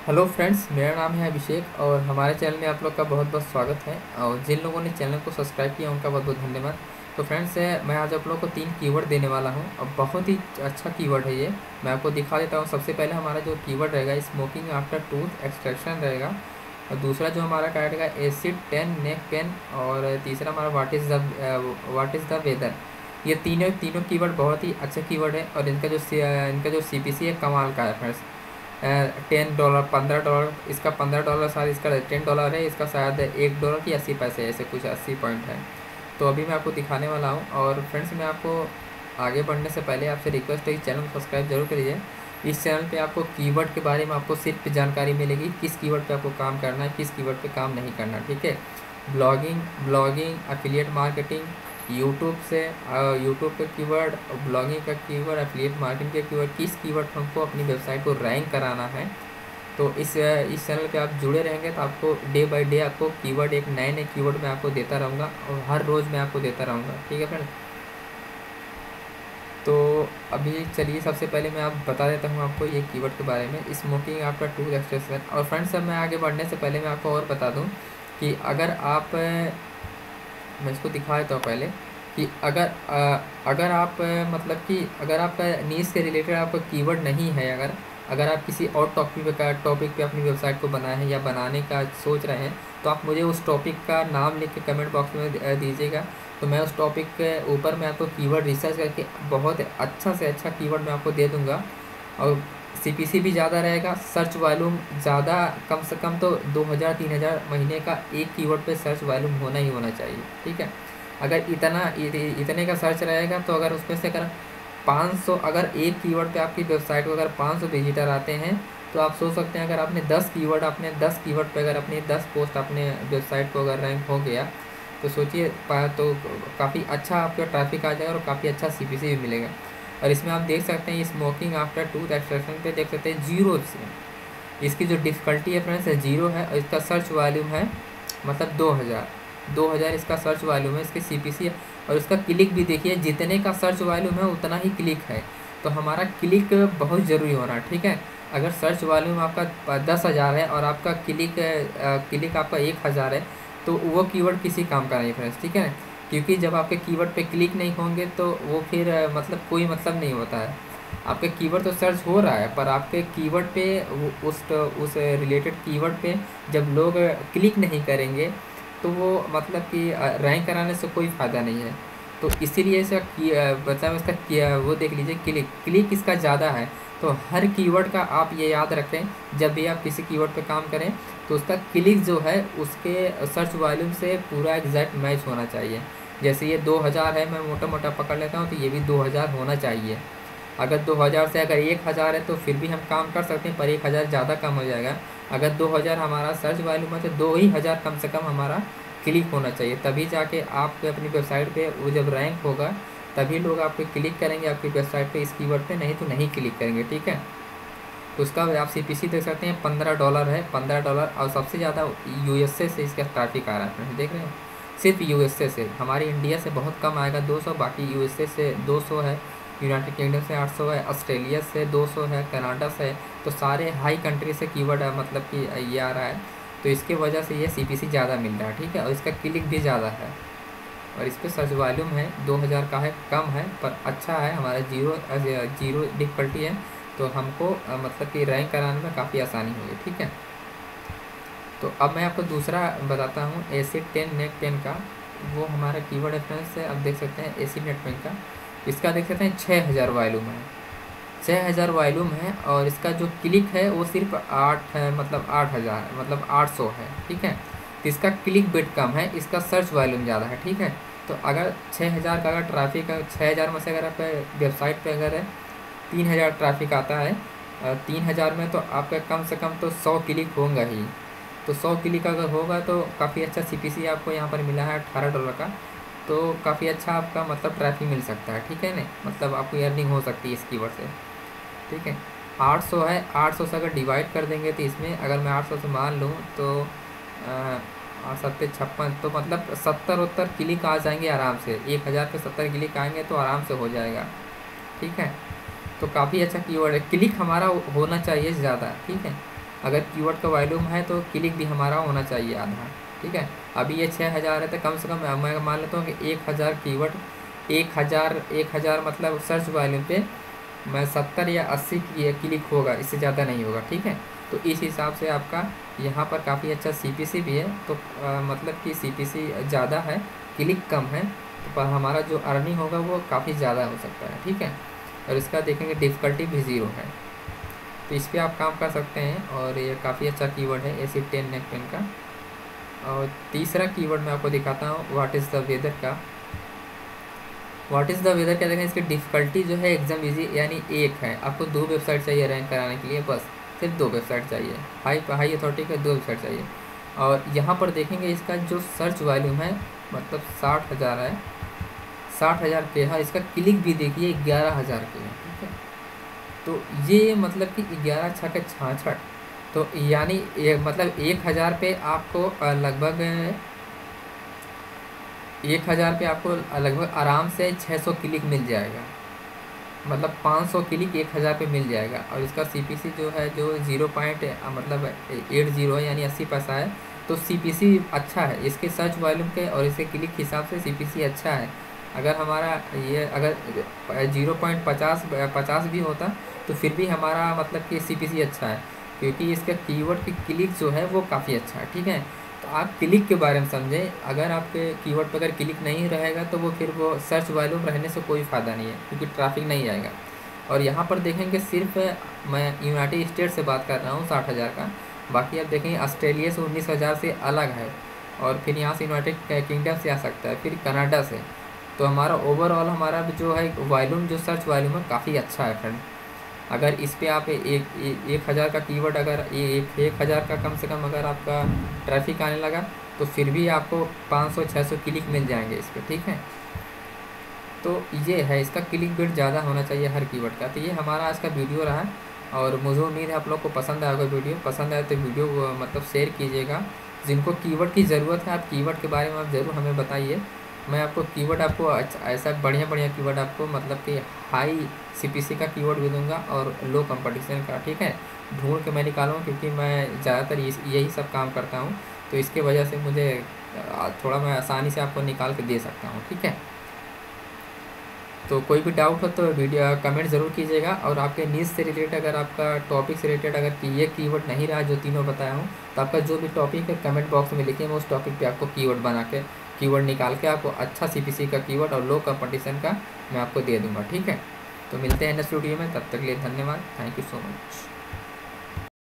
Hello friends, मेरा नाम है अभिषेक और हमारे चैनल में आप लोग का बहुत बहुत स्वागत है। और जिन लोगों ने चैनल को सब्सक्राइब किया उनका बहुत बहुत धन्यवाद। तो फ्रेंड्स, मैं आज आप लोग को 3 कीवर्ड देने वाला हूं और बहुत ही अच्छा कीवर्ड है ये। मैं आपको दिखा देता हूं। सबसे पहले हमारा जो कीवर्ड रहेगा स्मोकिंग आफ्टर टूथ एक्सट्रैक्शन रहेगा। और दूसरा जो हमारा रहेगा एसिड 10 नेक पेन। और तीसरा हमारा व्हाट इज़ द वेदर। ये तीनों तीनों कीवर्ड बहुत ही अच्छे कीवर्ड है और इनका जो CPC है कमाल का है फ्रेंड्स। $10, $15, इसका $15 शायद, इसका $10 है, इसका शायद $1 की 80 पैसे, ऐसे कुछ 80 पॉइंट है। तो अभी मैं आपको दिखाने वाला हूँ। और फ्रेंड्स, मैं आपको आगे बढ़ने से पहले आपसे रिक्वेस्ट है कि चैनल को सब्सक्राइब जरूर करिए। इस चैनल पे आपको कीवर्ड के बारे में आपको सिर्फ जानकारी मिलेगी, किस कीवर्ड पे आपको काम करना है, किस कीवर्ड पे काम नहीं करना, ठीक है। ब्लॉगिंग, एफिलिएट मार्केटिंग, यूट्यूब का कीवर्ड, ब्लॉगिंग का कीवर्ड, एफिलिएट मार्केटिंग का कीवर्ड, किस कीवर्ड पर हमको अपनी वेबसाइट को रैंक कराना है। तो इस चैनल पे आप जुड़े रहेंगे तो आपको डे बाय डे आपको कीवर्ड, एक नए नए कीवर्ड मैं आपको देता रहूँगा और हर रोज़ मैं आपको देता रहूँगा, ठीक है फ्रेंड। तो अभी चलिए, सबसे पहले मैं आप बता देता हूँ आपको ये कीवर्ड के बारे में, स्मोकिंग आफ्टर टूथ एक्सट्रैक्शन। और फ्रेंड्स, अब मैं आगे बढ़ने से पहले मैं आपको और बता दूँ कि अगर आप, मैं इसको दिखा देता हूँ पहले, कि अगर आप मतलब कि अगर आपका नीश से रिलेटेड आपका कीवर्ड नहीं है, अगर आप किसी और टॉपिक पे अपनी वेबसाइट को बनाए हैं या बनाने का सोच रहे हैं, तो आप मुझे उस टॉपिक का नाम लिख के कमेंट बॉक्स में दीजिएगा। तो मैं उस टॉपिक के ऊपर मैं आपको कीवर्ड रिसर्च करके बहुत अच्छा से अच्छा कीवर्ड मैं आपको दे दूँगा। और CPC भी ज़्यादा रहेगा, सर्च वॉल्यूम ज़्यादा, कम से कम तो 2000-3000 महीने का एक कीवर्ड पे सर्च वॉल्यूम होना ही होना चाहिए, ठीक है। अगर इतने का सर्च रहेगा तो अगर उसमें से अगर 500, अगर एक कीवर्ड पे आपकी वेबसाइट को अगर 500 विजिटर आते हैं, तो आप सोच सकते हैं अगर आपने 10 कीवर्ड पे अगर अपनी 10 पोस्ट अपने वेबसाइट को अगर रैंक हो गया, तो सोचिए तो काफ़ी अच्छा आपका ट्रैफिक आ जाएगा और काफ़ी अच्छा CPC भी मिलेगा। और इसमें आप देख सकते हैं स्मोकिंग आफ्टर टूथ एक्सट्रैक्शन पे देख सकते हैं 0 से इसकी जो डिफ़िकल्टी है फ्रेंड्स है 0 है। और इसका सर्च वॉल्यूम है मतलब 2000 इसका सर्च वॉल्यूम है, इसकी CPC है। और इसका क्लिक भी देखिए, जितने का सर्च वॉल्यूम है उतना ही क्लिक है। तो हमारा क्लिक बहुत ज़रूरी होना, ठीक है। अगर सर्च वॉल्यूम आपका 10,000 है और आपका क्लिक आपका 1,000 है, तो वो कीवर्ड किसी काम का नहीं फ्रेंड्स, ठीक है। क्योंकि जब आपके कीवर्ड पे क्लिक नहीं होंगे तो वो फिर मतलब कोई मतलब नहीं होता है। आपके कीवर्ड तो सर्च हो रहा है, पर आपके कीवर्ड पे उस रिलेटेड कीवर्ड पे जब लोग क्लिक नहीं करेंगे, तो वो मतलब कि रैंक कराने से कोई फ़ायदा नहीं है। तो इसीलिए मतलब इसका वो देख लीजिए, क्लिक इसका ज़्यादा है। तो हर कीवर्ड का आप ये याद रखें, जब भी आप किसी कीवर्ड पे काम करें तो उसका क्लिक जो है उसके सर्च वॉल्यूम से पूरा एग्जैक्ट मैच होना चाहिए। जैसे ये 2000 है, मैं मोटा मोटा पकड़ लेता हूँ, तो ये भी 2000 होना चाहिए। अगर 2000 से अगर 1000 है तो फिर भी हम काम कर सकते हैं, पर 1000 ज़्यादा कम हो जाएगा। अगर 2000 हमारा सर्च वॉल्यूम है तो 2000 कम से कम हमारा क्लिक होना चाहिए, तभी जाके आप अपनी वेबसाइट पे वो जब रैंक होगा तभी लोग आप पे क्लिक करेंगे आपकी वेबसाइट पे इस कीवर्ड पे, नहीं तो नहीं क्लिक करेंगे, ठीक है। तो उसका आप CPC देख सकते हैं $15 है, $15। और सबसे ज़्यादा USA से इसका ट्रैफिक आ रहा है, देख रहे हैं। सिर्फ USA से, हमारी इंडिया से बहुत कम आएगा 200, बाकी USA से 200 है, यूनाइटेड किंगडम से 800 है, ऑस्ट्रेलिया से 200 है, कनाडा से। तो सारे हाई कंट्री से कीवर्ड मतलब कि ये आ रहा है, तो इसके वजह से ये CPC ज़्यादा मिल रहा है, ठीक है। और इसका क्लिक भी ज़्यादा है। और इस पर सर्च वॉल्यूम है 2000 का है, कम है पर अच्छा है। हमारा जीरो डिफ़िकल्टी है, तो हमको मतलब कि रैंक कराने में काफ़ी आसानी होगी, ठीक है। तो अब मैं आपको दूसरा बताता हूँ, एसिड 10 नेक पेन का। वो हमारा कीवर्ड रेफरेंस है, अब देख सकते हैं एसिड नेक पेन का। इसका देख सकते हैं 6000 वॉल्यूम है, 6000 वॉल्यूम है। और इसका जो क्लिक है वो सिर्फ 8 है, मतलब 8000, मतलब 800 है, ठीक है। तो इसका क्लिक बिट कम है, इसका सर्च वॉल्यूम ज़्यादा है, ठीक है। तो अगर 6000 का अगर ट्रैफिक है, 6000 में से अगर आप वेबसाइट पे अगर 3000 ट्रैफिक आता है, 3000 में तो आपका कम से कम तो 100 क्लिक होगा ही। तो 100 क्लिक अगर होगा तो काफ़ी अच्छा CPC आपको यहाँ पर मिला है $18 का। तो काफ़ी अच्छा आपका मतलब ट्रैफिक मिल सकता है, ठीक है ना। मतलब आपको अर्निंग हो सकती है इस कीवर्ड से, ठीक है। 800 है, 800 से अगर डिवाइड कर देंगे तो इसमें अगर मैं 800 से मान लूँ तो 756, तो मतलब 70-70 क्लिक आ जाएंगे आराम से। 1000 पे 70 क्लिक आएंगे तो आराम से हो जाएगा, ठीक है। तो काफ़ी अच्छा कीवर्ड है, क्लिक हमारा होना चाहिए ज़्यादा, ठीक है। अगर कीवर्ड का वॉल्यूम है तो क्लिक भी हमारा होना चाहिए आधा, ठीक है। अभी ये 6000 है तो कम से कम मैं मान लेता हूँ कि 1000 कीवर्ड, 1000 मतलब सर्च वॉल्यूम पे मैं 70 या 80 क्लिक होगा, इससे ज़्यादा नहीं होगा, ठीक है। तो इस हिसाब से आपका यहाँ पर काफ़ी अच्छा CPC भी है, तो मतलब कि CPC ज़्यादा है, क्लिक कम है, तो पर हमारा जो अर्निंग होगा वो काफ़ी ज़्यादा हो सकता है, ठीक है। और इसका देखेंगे डिफ़िकल्टी भी 0 है, तो इस पर आप काम कर सकते हैं। और ये काफ़ी अच्छा कीवर्ड है एसिड 10 नेक पेन का। और तीसरा कीवर्ड मैं आपको दिखाता हूँ व्हाट इज़ द वेदर का। व्हाट इज़ द वेदर क्या देखें, इसकी डिफ़िकल्टी जो है एकदम इजी, यानी 1 है। आपको 2 वेबसाइट चाहिए रैंक कराने के लिए, बस सिर्फ 2 वेबसाइट चाहिए, हाई अथॉरिटी के 2 वेबसाइट चाहिए। और यहाँ पर देखेंगे इसका जो सर्च वॉल्यूम है मतलब 60,000 है, 60,000 के है। इसका क्लिक भी देखिए 11,000 के है, ठीक है। तो ये मतलब कि 11 छक्के 66, तो यानी मतलब 1000 पे आपको लगभग 1000 पे आपको लगभग आराम से 600 क्लिक मिल जाएगा, मतलब 500 क्लिक 1000 पे मिल जाएगा। और इसका CPC जो है जो 0 पॉइंट मतलब 80 है, यानी 80 पैसा है। तो CPC अच्छा है इसके सर्च वॉल्यूम के और इसके क्लिक के हिसाब से CPC अच्छा है। अगर हमारा ये अगर 0.50 भी होता तो फिर भी हमारा मतलब कि CPC अच्छा है, क्योंकि इसका कीवर्ड की क्लिक जो है वो काफ़ी अच्छा है, ठीक है। तो आप क्लिक के बारे में समझें, अगर आपके कीवर्ड पर अगर क्लिक नहीं रहेगा तो वो फिर वो सर्च वॉल्यूम रहने से कोई फ़ायदा नहीं है, क्योंकि ट्रैफिक नहीं आएगा। और यहाँ पर देखेंगे सिर्फ मैं यूनाइटेड स्टेट से बात कर रहा हूँ 60,000 का, बाकी आप देखेंगे ऑस्ट्रेलिया से 19,000 से अलग है, और फिर यहाँ से यूनाइटेड किंगडम से आ सकता है, फिर कनाडा से। तो हमारा ओवरऑल हमारा जो है वॉल्यूम जो सर्च वॉल्यूम है काफ़ी अच्छा है फ्रेंड। अगर इस पे आप 1,000 का कीवर्ड अगर 1,000 का कम से कम अगर आपका ट्रैफिक आने लगा तो फिर भी आपको 500-600 क्लिक मिल जाएंगे इस पर, ठीक है। तो ये है, इसका क्लिक बिट ज़्यादा होना चाहिए हर कीवर्ड का। तो ये हमारा आज का वीडियो रहा, और मुझे उम्मीद है आप लोग को पसंद आएगा वीडियो। पसंद आए तो वीडियो मतलब शेयर कीजिएगा। जिनको कीवर्ड की ज़रूरत है आप कीवर्ड के बारे में आप ज़रूर हमें बताइए। मैं आपको कीवर्ड आपको ऐसा बढ़िया कीवर्ड आपको मतलब कि हाई CPC का कीवर्ड भी दूंगा और लो कंपटीशन का, ठीक है। ढूंढ के मैं निकालूँ, क्योंकि मैं ज़्यादातर यही सब काम करता हूँ, तो इसके वजह से मुझे थोड़ा मैं आसानी से आपको निकाल के दे सकता हूँ, ठीक है। तो कोई भी डाउट हो तो वीडियो कमेंट ज़रूर कीजिएगा। और आपके नीज से रिलेटेड अगर आपका टॉपिक से रिलेटेड अगर कि ये कीवर्ड नहीं रहा जो तीनों बताया हूँ, तो आपका जो भी टॉपिक है कमेंट बॉक्स में लिखिए, मैं उस टॉपिक पे आपको कीवर्ड बना के कीवर्ड निकाल के आपको अच्छा CPC का कीवर्ड और लो कंपटीशन का मैं आपको दे दूँगा, ठीक है। तो मिलते हैं नेक्स्ट वीडियो में, तब तक के लिए धन्यवाद, थैंक यू सो मच।